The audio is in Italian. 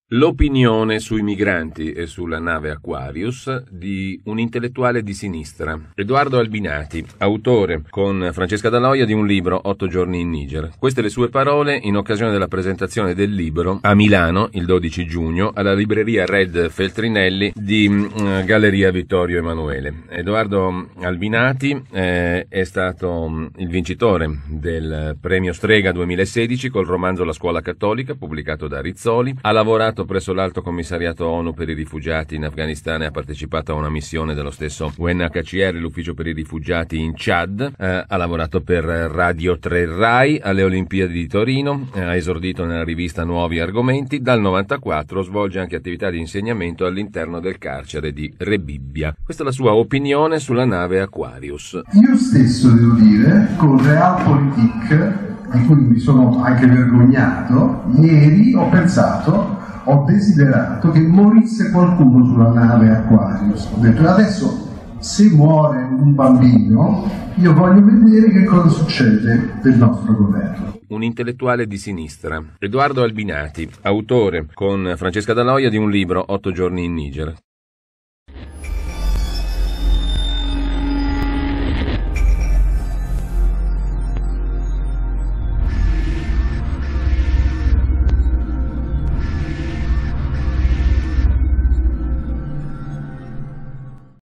L'opinione sui migranti e sulla nave Aquarius di un intellettuale di sinistra, Edoardo Albinati, autore con Francesca Daloia di un libro 8 giorni in Niger. Queste le sue parole in occasione della presentazione del libro a Milano il 12 giugno alla libreria Red Feltrinelli di Galleria Vittorio Emanuele. Edoardo Albinati è stato il vincitore del premio Strega 2016 col romanzo La scuola cattolica, pubblicato da Rizzoli. Ha lavorato presso l'Alto Commissariato ONU per i rifugiati in Afghanistan e ha partecipato a una missione dello stesso UNHCR, l'Ufficio per i rifugiati in Chad. Ha lavorato per Radio 3 Rai alle Olimpiadi di Torino, ha esordito nella rivista Nuovi Argomenti. Dal 94 svolge anche attività di insegnamento all'interno del carcere di Rebibbia. Questa è la sua opinione sulla nave Aquarius. Io stesso, devo dire, con Realpolitik, di cui mi sono anche vergognato, ieri ho desiderato che morisse qualcuno sulla nave Aquarius. Ho detto, adesso se muore un bambino, io voglio vedere che cosa succede del nostro governo. Un intellettuale di sinistra, Edoardo Albinati, autore con Francesca Daloia di un libro 8 giorni in Niger.